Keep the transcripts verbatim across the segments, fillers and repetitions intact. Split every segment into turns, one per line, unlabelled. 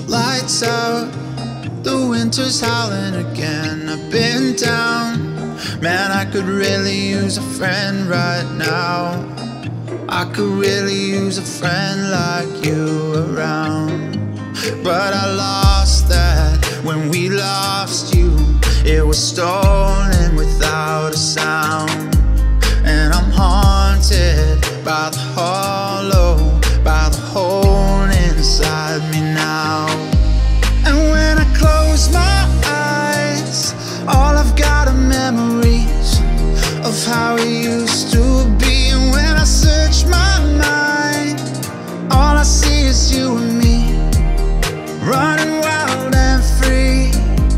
Lights out, the winter's howling again. I've been down, man, I could really use a friend right now. I could really use a friend like you around. But I lost that when we lost you. It was stolen without a sound. And I'm haunted by the hollow, by the hole inside me now. And when I close my eyes, all I've got are memories of how it used to be. And when I search my mind, all I see is you and me, running wild and free.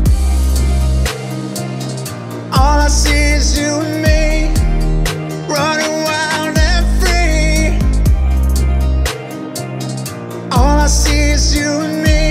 All I see is you and me, running wild and free. All I see is you and me.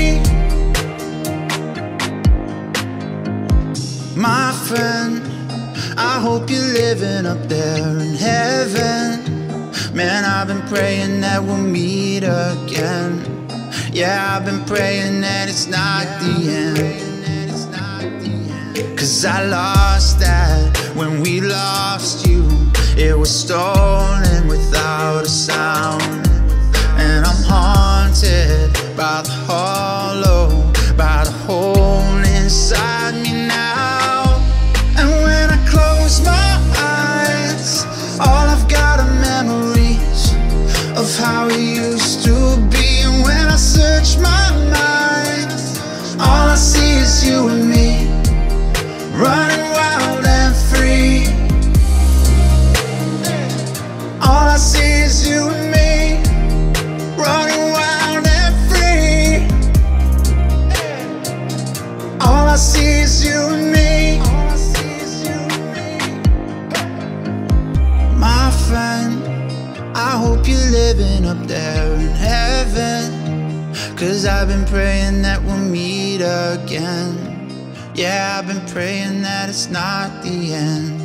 My friend, I hope you're living up there in heaven. Man, I've been praying that we'll meet again. Yeah, I've been praying that it's not the end. Cause I lost that when we lost you. It was stolen without a sound. And I'm haunted by the hollow, by the hole inside me now. And when I close my eyes, all I've got are memories of how it used to be. And when I search my mind, all I see is you and me, running wild and free. All I see is you and me, running wild and free. All I see is you and me. My friend, I hope you're living up there in heaven. Cause I've been praying that we'll meet again. Yeah, I've been praying that it's not the end.